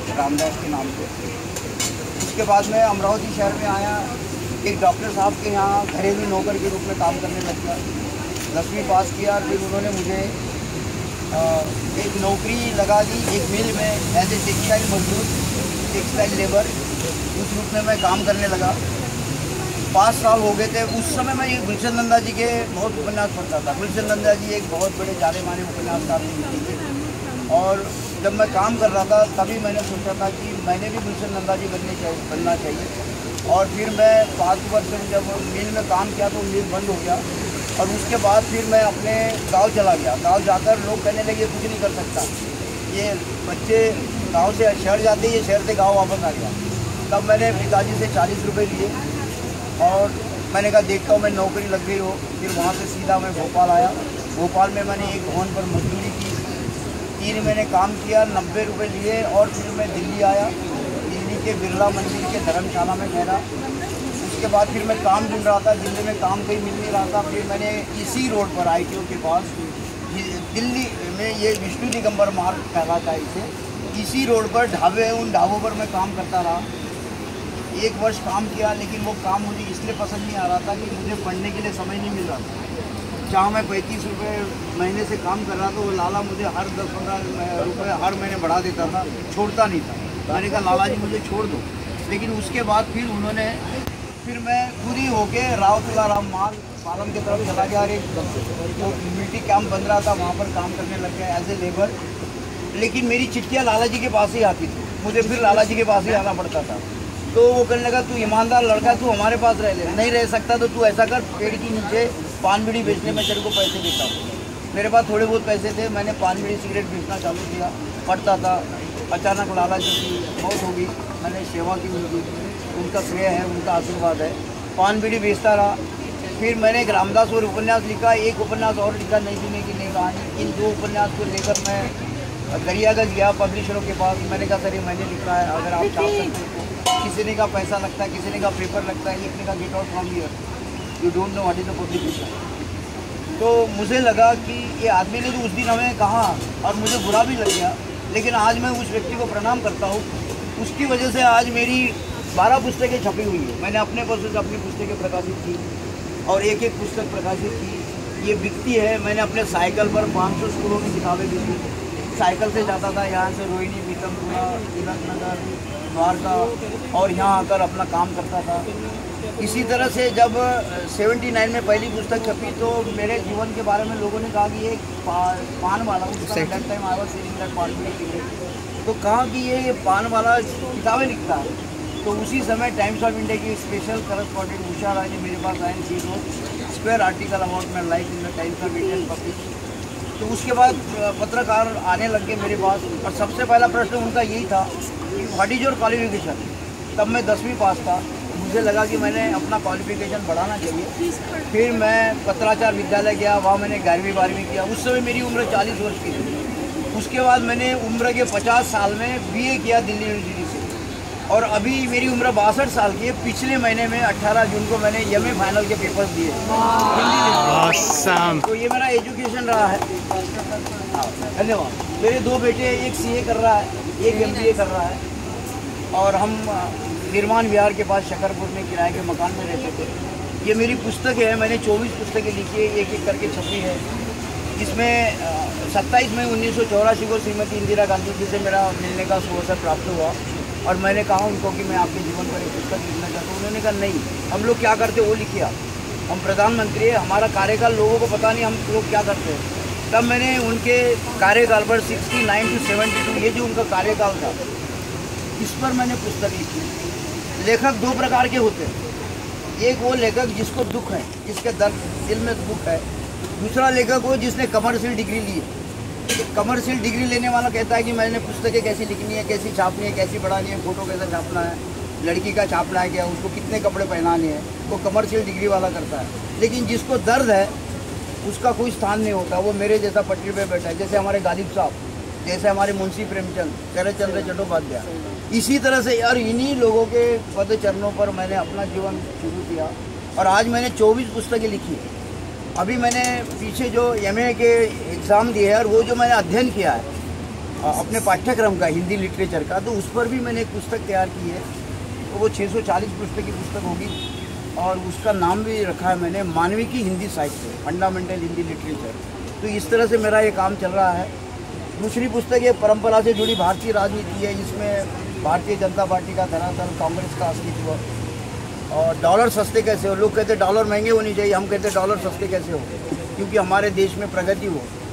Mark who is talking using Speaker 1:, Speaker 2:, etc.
Speaker 1: रामदास के नाम पे। उसके बाद मैं अमरावती शहर में आया, एक डॉक्टर साहब के यहाँ घरेलू नौकर के रूप में काम करने लग गया। 10वीं पास किया, फिर उन्होंने मुझे एक नौकरी लगा दी एक मिल में एज ए टेक्सटाइल मजदूर, टेक्सटाइल लेबर, उस रूप में मैं काम करने लगा। 5 साल हो गए थे। उस समय मैं ये गुलशन नंदा जी के बहुत उपन्यास पढ़ता था। गुलशन नंदा जी एक बहुत बड़े जाने माने उपन्यासकार थे, और जब मैं काम कर रहा था तभी मैंने सोचा था कि मैंने भी गुलशन नंदा जी बनना चाहिए। और फिर मैं 5 वर्ष जब मिल में काम किया तो मिल बंद हो गया, और उसके बाद फिर मैं अपने गांव चला गया। गांव जाकर लोग कहने लगे कुछ नहीं कर सकता, ये बच्चे गांव से शहर जाते, ये शहर से गांव वापस आ गया। तब मैंने पिताजी से 40 रुपये लिए, और मैंने कहा देखता हूँ मैं नौकरी लग गई हो। फिर वहाँ से सीधा मैं भोपाल आया। भोपाल में मैंने एक भवन पर मजदूरी की, 3 महीने काम किया, 90 रुपये लिए, और फिर मैं दिल्ली आया। दिल्ली के बिरला मंदिर के धर्मशाला में ठहरा। उसके बाद फिर मैं काम ढूंढ रहा था, दिल्ली में काम कहीं मिल नहीं रहा था। फिर मैंने इसी रोड पर ITO के पास, दिल्ली में ये विष्णु दिगंबर मार्ग कहलाता है इसे, इसी रोड पर ढाबे, उन ढाबों पर मैं काम करता रहा। 1 वर्ष काम किया, लेकिन वो काम मुझे इसलिए पसंद नहीं आ रहा था कि मुझे पढ़ने के लिए समय नहीं मिल रहा था। जहाँ मैं 35 रुपये महीने से काम कर रहा था, वो लाला मुझे हर 10-15 रुपये हर महीने बढ़ा देता था, छोड़ता नहीं था। मैंने कहा लाला जी मुझे छोड़ दो। लेकिन उसके बाद फिर मैं खुद ही होके रावतुल्ला राम मार्ग पालम की तरफ चला गया। और एक जो मिलिट्री कैंप बन रहा था वहाँ पर काम करने लग गया एज ए लेबर। लेकिन मेरी चिट्ठियाँ लाला जी के पास ही आती थी, मुझे फिर लाला जी के पास ही आना पड़ता था। तो वो कहने लगा तू ईमानदार लड़का, तू हमारे पास रह ले, नहीं रह सकता तो तू ऐसा कर, पेड़ के नीचे पान बीड़ी बेचने में तेरे को पैसे देता हूँ। मेरे पास थोड़े बहुत पैसे थे, मैंने पान बीड़ी सिगरेट बेचना चालू किया, पढ़ता था। अचानक लाला जी की मौत हो गई, मैंने सेवा की उनकी, उनका श्रेय है, उनका आशीर्वाद है। पान बीड़ी बेचता रहा। फिर मैंने एक रामदास और उपन्यास लिखा, एक उपन्यास और लिखा, नहीं सुने की नहीं कहानी। इन 2 उपन्यास को लेकर मैं दरियागंज गया पब्लिशरों के पास। मैंने कहा सर ये मैंने लिखा है, अगर आप चाह सकते हो। किसी ने का पैसा लगता है, किसी ने का पेपर लगता है, एक ने का get out from here, you don't know what is the publication. तो मुझे लगा कि ये आदमी ने तो उस दिन हमें कहा, और मुझे बुरा भी लग गया। लेकिन आज मैं उस व्यक्ति को प्रणाम करता हूँ। उसकी वजह से आज मेरी 12 पुस्तकें छपी हुई है। मैंने अपने पैसों से अपनी पुस्तकें प्रकाशित की, और एक पुस्तक प्रकाशित की, ये बिकती है। मैंने अपने साइकिल पर 500 स्कूलों की किताबें बिकी। साइकिल से जाता था यहाँ से रोहिणी, बीतमपुरा, तिलकनगर, द्वारका, और यहाँ आकर अपना काम करता था। इसी तरह से जब 79 में पहली पुस्तक छपी तो मेरे जीवन के बारे में लोगों ने कहा कि ये पान वाला, टाइम आया तो कहा कि ये पान वाला किताबें लिखता है। तो उसी समय टाइम्स ऑफ इंडिया की स्पेशल करस्पॉन्डेंट उषा राय ने मेरे पास आए, she wrote square article about my life in the Times of India publish. तो उसके बाद पत्रकार आने लग गए मेरे पास, और सबसे पहला प्रश्न उनका यही था कि व्हाट इज़ योर क्वालिफिकेशन। तब मैं 10वीं पास था। मुझे लगा कि मैंने अपना क्वालिफिकेशन बढ़ाना चाहिए। फिर मैं पत्राचार विद्यालय गया, वहाँ मैंने 11वीं 12वीं किया। उस समय मेरी उम्र 40 वर्ष की थी। उसके बाद मैंने उम्र के 50 साल में BA किया दिल्ली यूनिवर्सिटी से, और अभी मेरी उम्र 62 साल की है। पिछले महीने में 18 जून को मैंने MA फाइनल के पेपर्स दिए। तो ये मेरा एजुकेशन रहा है। धन्यवाद। मेरे 2 बेटे, एक CA कर रहा है, एक MBA कर रहा है, और हम निर्माण विहार के पास शकरपुर में किराए के मकान में रहते थे। ये मेरी पुस्तक है, मैंने 24 पुस्तकें लिखी है, एक एक करके छपी है। इसमें 27 मई 1984 को श्रीमती इंदिरा गांधी जी से मेरा मिलने का अवसर प्राप्त हुआ, और मैंने कहा उनको कि मैं आपके जीवन पर एक पुस्तक लिखना चाहता हूँ। उन्होंने कहा नहीं, हम लोग क्या करते वो लिखिए आप, हम प्रधानमंत्री है, हमारा कार्यकाल लोगों को पता नहीं हम लोग क्या करते हैं। तब मैंने उनके कार्यकाल पर 69 to 72, ये जो उनका कार्यकाल था, इस पर मैंने पुस्तक लिखी। लेखक 2 प्रकार के होते हैं, एक वो लेखक जिसको दुख है, जिसके दर्द दिल में दुख है। दूसरा लेखक वो जिसने कमर्शियल डिग्री ली है। कमर्शियल डिग्री लेने वाला कहता है कि मैंने पुस्तकें कैसी लिखनी है, कैसी छापनी है, कैसी पढ़ानी है, फ़ोटो कैसा छापना है, लड़की का छापना है क्या, उसको कितने कपड़े पहनाने हैं, वो कमर्शियल डिग्री वाला करता है। लेकिन जिसको दर्द है उसका कोई स्थान नहीं होता, वो मेरे जैसा पटरी पे बैठा है। जैसे हमारे गालिब साहब, जैसे हमारे मुंशी प्रेमचंद, शरद चंद्र चट्टोपाध्याय, इसी तरह से यार इन्हीं लोगों के पद चरणों पर मैंने अपना जीवन शुरू किया। और आज मैंने 24 पुस्तकें लिखी है। अभी मैंने पीछे जो MA के एग्ज़ाम दिए हैं, और वो जो मैंने अध्ययन किया है, अपने पाठ्यक्रम का हिंदी लिटरेचर का, तो उस पर भी मैंने एक पुस्तक तैयार की है। तो वो 640 पृष्ठ की पुस्तक होगी और उसका नाम भी रखा है मैंने मानविकी हिंदी साहित्य, फंडामेंटल हिंदी लिटरेचर। तो इस तरह से मेरा ये काम चल रहा है। दूसरी पुस्तक ये परंपरा से जुड़ी भारतीय राजनीति है, जिसमें भारतीय जनता पार्टी का धरातल, कांग्रेस का अस्तित्व और डॉलर सस्ते कैसे हो। लोग कहते हैं डॉलर महंगे होनी चाहिए, हम कहते हैं डॉलर सस्ते कैसे हो, क्योंकि हमारे देश में प्रगति हो।